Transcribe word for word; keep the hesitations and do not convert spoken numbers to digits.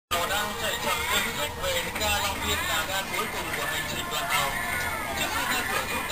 Tàu đang chạy chậm đưa du khách về đến ga Long Biên là ga cuối cùng của hành trình đoàn tàu. Trước khi ra cửa giúp